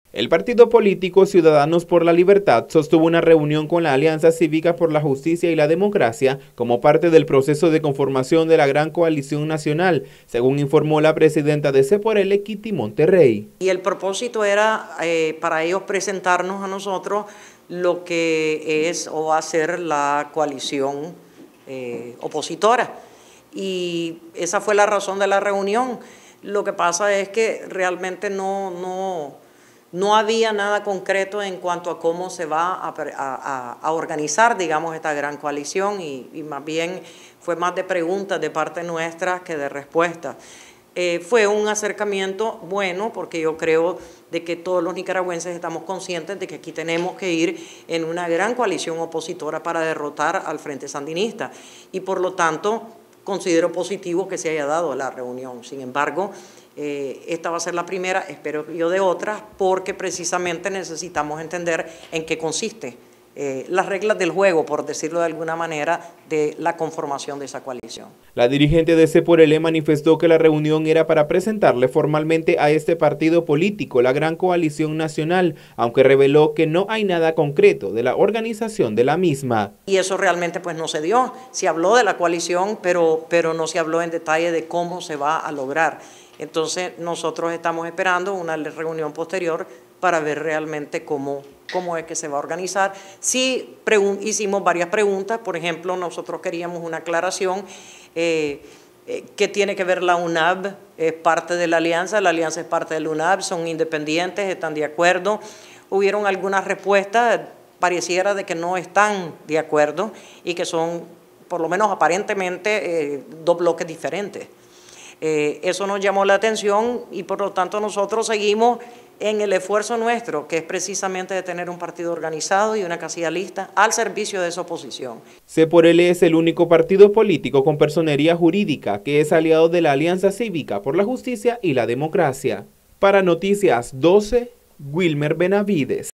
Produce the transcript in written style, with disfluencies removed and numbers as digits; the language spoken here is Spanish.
El partido político Ciudadanos por la Libertad sostuvo una reunión con la Alianza Cívica por la Justicia y la Democracia como parte del proceso de conformación de la Gran Coalición Nacional, según informó la presidenta de C-por-L, Kitty Monterrey. Y el propósito era para ellos presentarnos a nosotros lo que es o va a ser la coalición opositora. Y esa fue la razón de la reunión. Lo que pasa es que realmente no había nada concreto en cuanto a cómo se va a organizar, digamos, esta gran coalición y más bien fue más de preguntas de parte nuestra que de respuestas. Fue un acercamiento bueno porque yo creo de que todos los nicaragüenses estamos conscientes de que aquí tenemos que ir en una gran coalición opositora para derrotar al Frente Sandinista y por lo tanto considero positivo que se haya dado la reunión. Sin embargo, esta va a ser la primera, espero yo, de otras, porque precisamente necesitamos entender en qué consiste las reglas del juego, por decirlo de alguna manera, de la conformación de esa coalición. La dirigente de C-por-L manifestó que la reunión era para presentarle formalmente a este partido político la Gran Coalición Nacional, aunque reveló que no hay nada concreto de la organización de la misma. Y eso realmente pues no se dio. Se habló de la coalición, pero no se habló en detalle de cómo se va a lograr. Entonces nosotros estamos esperando una reunión posterior para ver realmente cómo es que se va a organizar. Sí, hicimos varias preguntas, por ejemplo, nosotros queríamos una aclaración, ¿qué tiene que ver la UNAB? Es parte de la alianza es parte de la UNAB, son independientes, están de acuerdo. Hubieron algunas respuestas, pareciera de que no están de acuerdo y que son, por lo menos aparentemente, dos bloques diferentes. Eso nos llamó la atención y por lo tanto nosotros seguimos en el esfuerzo nuestro, que es precisamente de tener un partido organizado y una casilla lista al servicio de esa oposición. C-por-L es el único partido político con personería jurídica que es aliado de la Alianza Cívica por la Justicia y la Democracia. Para Noticias 12, Wilmer Benavides.